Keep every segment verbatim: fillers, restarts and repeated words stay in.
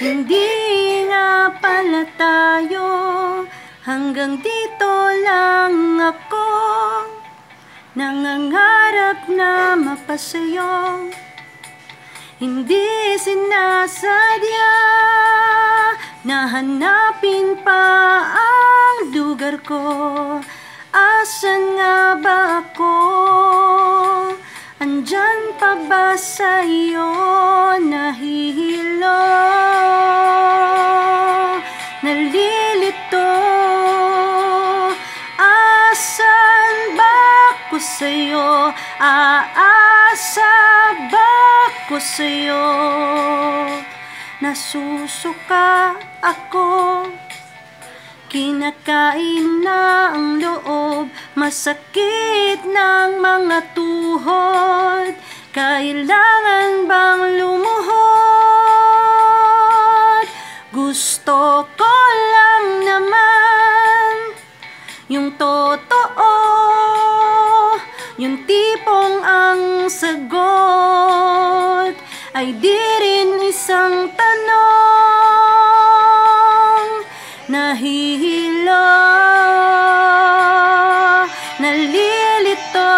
Hindi nga pala tayo, hanggang dito lang ako. Nangangarap na mapasayo, hindi sinasadya na hanapin pa ang lugar ko. Asan nga ba ako? Andyan pa ba sa iyo? Nahihilo, nalilito. Asan ba ako sa'yo? Aasa ba ako sa'yo? Nasusuka ako, kinakain na ang loob, masakit ng mga tuhod. Kailangan bang lumuhod? Gusto ko lang naman yung totoo, yung tipong ang sagot ay di rin isang tanong. Nahihilo, nalilito.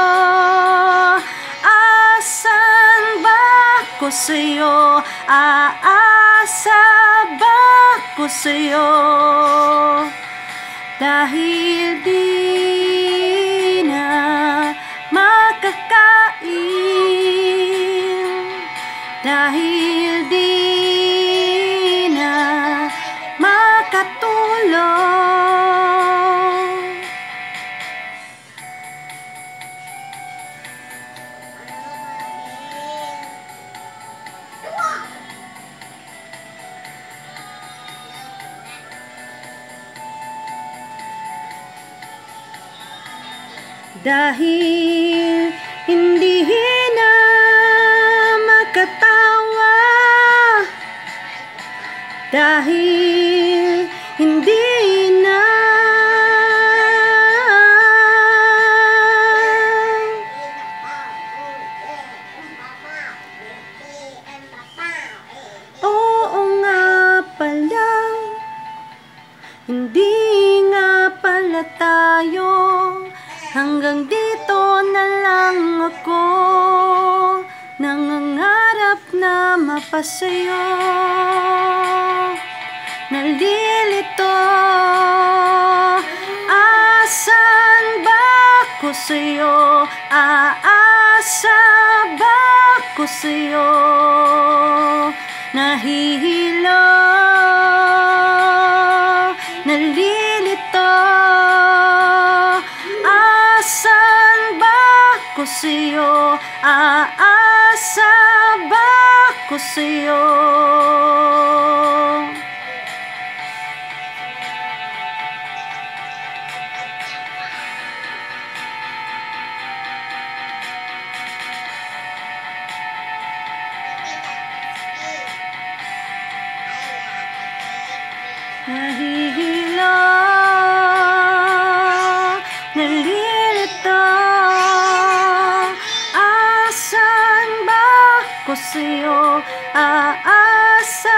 Asan ba ako sa'yo? Aasa ba ako sa'yo? Dahil di na makakain, dahil di na makatulog. Dahil hindi na makatawa, dahil hindi na oo nga pala, hindi nga pala tayo, hanggang dito na lang ako. Nangangarap na mapasayo, nalilito. Asan ba ako sa'yo? Aasa ba ako sa'yo? Nahihilo, nalilito. Asan ba ako sa'yo? Aasa ba ako sa'yo? Nahihilo, nalilito. Asan ba ako sa'yo? Aasa